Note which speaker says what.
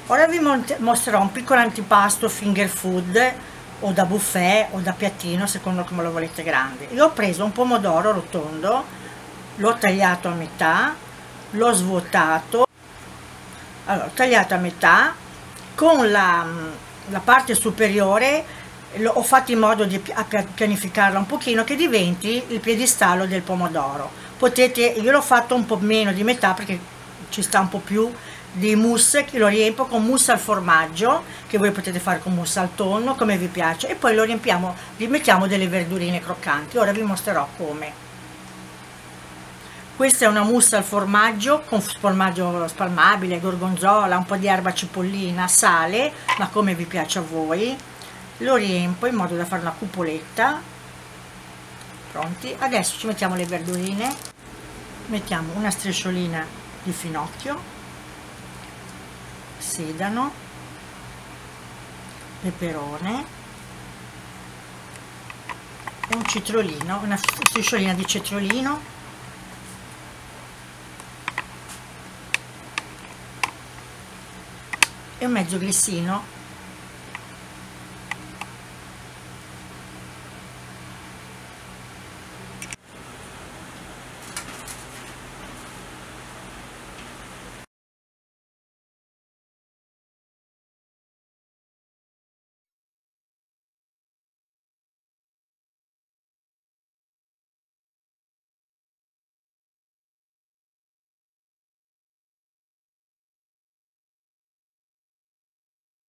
Speaker 1: Ora vi mostrerò un piccolo antipasto finger food o da buffet o da piattino, secondo come lo volete grande. Io ho preso un pomodoro rotondo, l'ho tagliato a metà, l'ho svuotato, allora, ho tagliato a metà, con la parte superiore ho fatto in modo di pianificarla un pochino che diventi il piedistallo del pomodoro. Potete, io l'ho fatto un po' meno di metà perché ci sta un po' più di mousse, che lo riempio con mousse al formaggio, che voi potete fare con mousse al tonno come vi piace, e poi lo riempiamo, gli mettiamo delle verdurine croccanti. Ora vi mostrerò come. Questa è una mousse al formaggio con formaggio spalmabile, gorgonzola, un po' di erba cipollina, sale, ma come vi piace a voi. Lo riempo in modo da fare una cupoletta. Pronti? Adesso ci mettiamo le verdurine, mettiamo una strisciolina di finocchio, sedano, peperone e un citrolino, una strisciolina di cetriolino, e un mezzo grissino